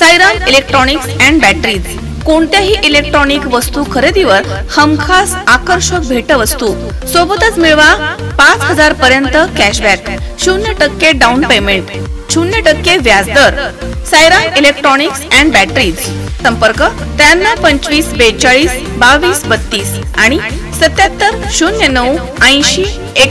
Sairam electronics and batteries कोणत्याही electronic वस्तू खरेदीवर हमखास आकर्षक भेटवस्तू सोबतच मिळवा 5000 पर्यंत कॅशबॅक, 0% डाऊन पेमेंट, 0% व्याजदर। साईराम इलेक्ट्रॉनिक्स अँड बॅटरीज, संपर्क 93 25 42 22 32 आणि 77 09 80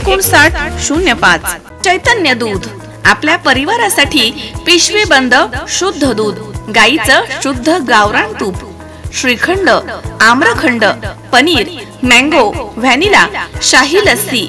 59 05। चैतन्य दूध, आपल्या परिवारासाठी पिशवी बंद शुद्ध दूध, गाईचं शुद्ध गावरान तूप, श्रीखंड, आम्रखंड, पनीर, मँगो, व्हॅनिला, शाही लस्सी,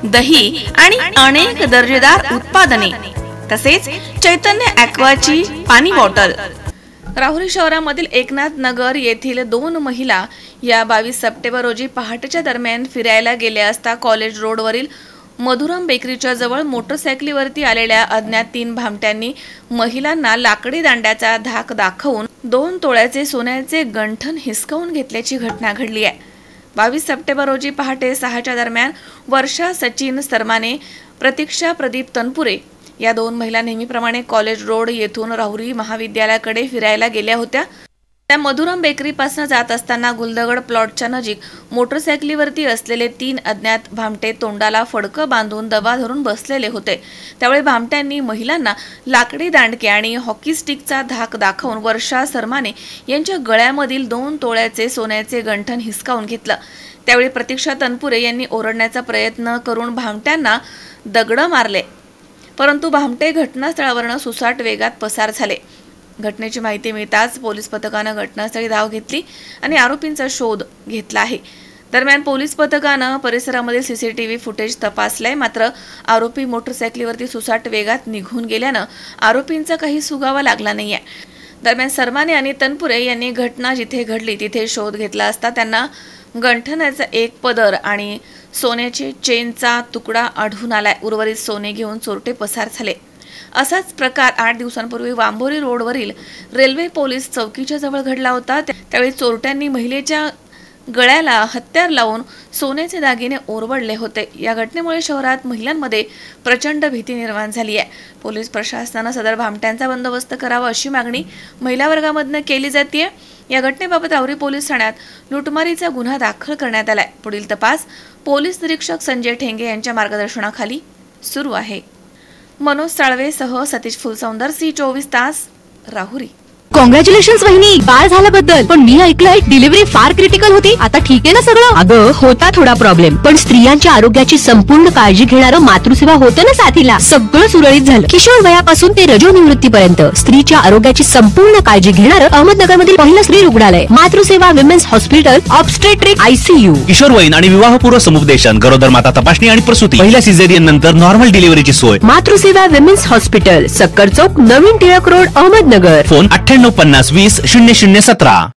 दही आणि अनेक दर्जेदार उत्पादने, तसेच चैतन्य ॲक्वाची पाणी बॉटल। राहुरी शहरामधील एकनाथ नगर येथील 2 महिला या 22 सप्टेंबर रोजी पहाटेच्या दरम्यान फिरायला गेल्या असता कॉलेज रोडवरील मधुराम बेकरीच्या जवळ मोटरसायकलीवरती आलेल्या अज्ञात 3 भामट्यांनी महिलांना लाकडी दांड्याचा धाक दाखवून 2 तोळ्याचे सोन्याचे गंठण हिसकावून घेतल्याची घटना घडली आहे। 22 सप्टेंबर रोजी पहाटे 6च्या दरम्यान वर्षा सचिन सरमाने, प्रतीक्षा प्रदीप तनपुरे या 2 महिला नेहमीप्रमाणे कॉलेज रोड येथून राहुरी महाविद्यालयाकडे फिरायला गेल्या होत्या। त्या मधुराम बेकरी पासून जात असताना गुलदगड प्लॉटच्या नजीक मोटरसायकलीवरती असलेले 3 अज्ञात भामटे तोंडाला फडकं बांधून दबा धरून बसलेले होते। त्यावेळी भामट्यांनी महिलांना लाकडी दांडके आणि हॉकी स्टिकचा धाक दाखवून वर्षा सरमाने यांच्या गळ्यामधील 2 तोळ्याचे सोन्याचे गंठण हिसकावून घेतलं। त्यावेळी प्रतीक्षा तनपुरे यांनी ओरडण्याचा प्रयत्न करून भामट्यांना दगड मारले, परंतु भामटे घटनास्थळावरून सुसाट वेगात पसार झाले। घटनेची माहिती मिळताच पोलीस पथकानं घटनास्थळी धाव घेतली आणि आरोपींचा शोध घेतला आहे। दरम्यान पोलीस पथकानं परिसरामधील सीसीटीव्ही फुटेज तपासलंय, मात्र आरोपी मोटरसायकलीवरती सुसाट वेगात निघून गेल्यानं आरोपींचा काही सुगावा लागला नाहीये। दरम्यान सरमाने आणि तनपुरे यांनी घटना जिथे घडली तिथे शोध घेतला असता त्यांना गंठणाचा एक पदर आणि सोन्याचे चेनचा तुकडा आढळून आलाय। उर्वरित सोने घेऊन चोरटे पसार झाले। असाच प्रकार 8 दिवसांपूर्वी वांबोरी रोडवरील रेल्वे पोलीस चौकीच्या जवळ घडला होता। त्यावेळी चोरट्यांनी महिलेच्या गळ्याला हत्यार लावून सोन्याचे दागिने ओरबडले होते। या घटनेमुळे शहरात महिलांमध्ये प्रचंड भीती निर्माण झाली आहे। पोलीस प्रशासनाने सदर भामट्यांचा बंदोबस्त करावा अशी मागणी महिला वर्गामधून केली जाते। या घटनेबाबत राहुरी पोलीस ठाण्यात लुटमारीचा गुन्हा दाखल करण्यात आलाय। पुढील तपास पोलीस निरीक्षक संजय ठेंगे यांच्या मार्गदर्शनाखाली सुरू आहे। मनोज साळवेसह सतीश फुलसौंदर, C24 तास, राहुरी। कॉंग्रॅच्युलेशन्स वहिनी, बाळ झाल्याबद्दल। पण मी ऐकलंय डिलिव्हरी फार क्रिटिकल होती, आता ठीक आहे ना सगळं? अगं होता थोडा प्रॉब्लेम, पण स्त्रियांच्या आरोग्याची संपूर्ण काळजी घेणारं मातृसेवा होतं ना साथीला। सगळं सुरळीत झालं। किशोर वयापासून ते रजोनिवृत्तीपर्यंत स्त्रीच्या आरोग्याची संपूर्ण काळजी घेणारं अहमदनगरमधील पहिलं स्त्री रुग्णालय Matruseva women's hospital, obstetric ICU, किशोरवयीन आणि विवाहपूर्व समुपदेशन, गरोदर माता तपासणी आणि प्रसूती, पहिल्या सिझेरियन नंतर नॉर्मल डिलिव्हरीची सोय। मातृसेवा विमेन्स हॉस्पिटल, सक्कर चौक, नवीन टिळक रोड, अहमदनगर। फोन 98 50 20 0017।